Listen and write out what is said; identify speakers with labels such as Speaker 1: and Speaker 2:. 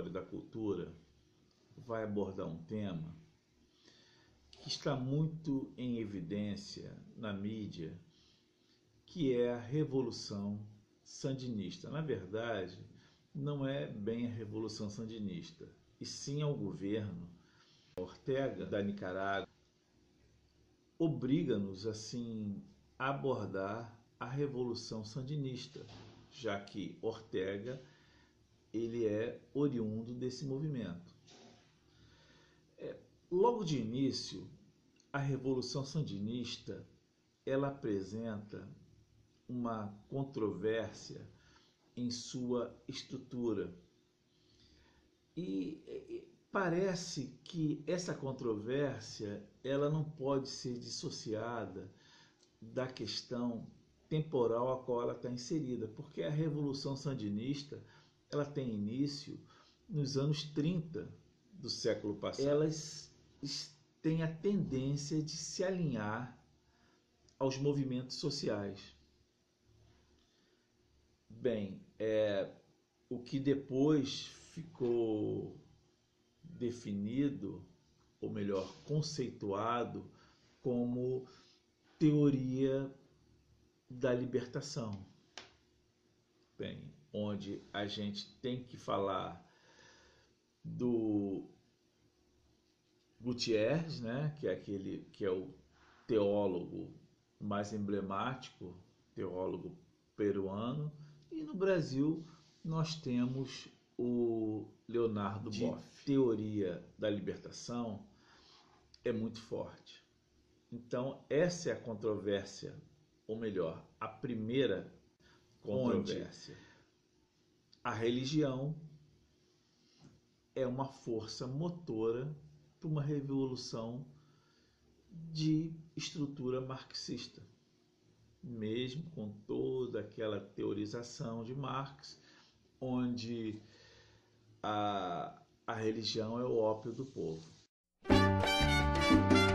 Speaker 1: História da Cultura vai abordar um tema que está muito em evidência na mídia, que é a Revolução Sandinista. Na verdade, não é bem a Revolução Sandinista, e sim ao governo Ortega da Nicarágua obriga-nos assim a abordar a Revolução Sandinista, já que Ortega ele é oriundo desse movimento. Logo de início, a Revolução Sandinista ela apresenta uma controvérsia em sua estrutura e parece que essa controvérsia ela não pode ser dissociada da questão temporal a qual ela está inserida, porque a Revolução Sandinista ela tem início nos anos 30 do século passado. Elas têm a tendência de se alinhar aos movimentos sociais. Bem, o que depois ficou definido, ou melhor, conceituado como teoria da libertação. Bem, onde a gente tem que falar do Gutiérrez, né, que é o teólogo mais emblemático, teólogo peruano, e no Brasil nós temos o Leonardo Boff. A teoria da libertação é muito forte. Então essa é a controvérsia, ou melhor, a primeira controvérsia. A religião é uma força motora para uma revolução de estrutura marxista, mesmo com toda aquela teorização de Marx, onde a religião é o ópio do povo.